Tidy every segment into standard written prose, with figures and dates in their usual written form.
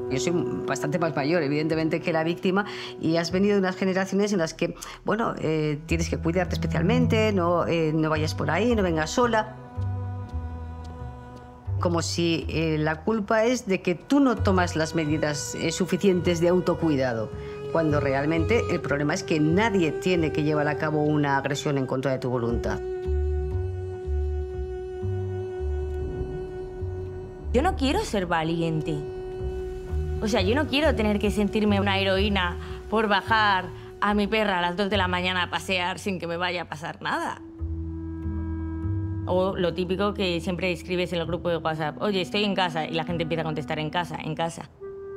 Yo soy bastante más mayor, evidentemente, que la víctima, y has venido de unas generaciones en las que, bueno, tienes que cuidarte especialmente, no vayas por ahí, no vengas sola. Como si la culpa es de que tú no tomas las medidas suficientes de autocuidado, cuando realmente el problema es que nadie tiene que llevar a cabo una agresión en contra de tu voluntad. Yo no quiero ser valiente. O sea, yo no quiero tener que sentirme una heroína por bajar a mi perra a las 2 de la mañana a pasear sin que me vaya a pasar nada. O lo típico que siempre escribes en el grupo de WhatsApp: oye, estoy en casa, y la gente empieza a contestar en casa, en casa.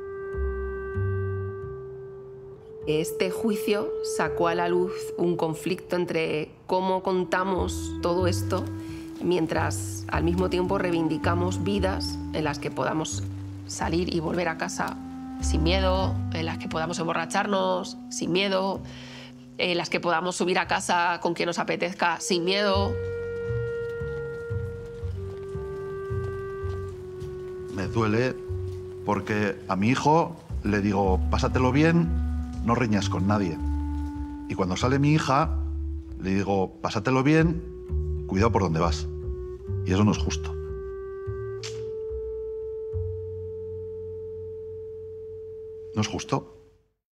Este juicio sacó a la luz un conflicto entre cómo contamos todo esto, mientras al mismo tiempo reivindicamos vidas en las que podamos salir y volver a casa sin miedo, en las que podamos emborracharnos sin miedo, en las que podamos subir a casa con quien nos apetezca sin miedo. Me duele porque a mi hijo le digo, pásatelo bien, no riñas con nadie. Y cuando sale mi hija, le digo, pásatelo bien, cuidado por dónde vas. Y eso no es justo. No es justo.